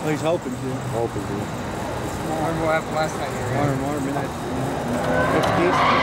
Well, he's hoping to. Hoping to. More and more after last night here. More and more midnight. What's the case?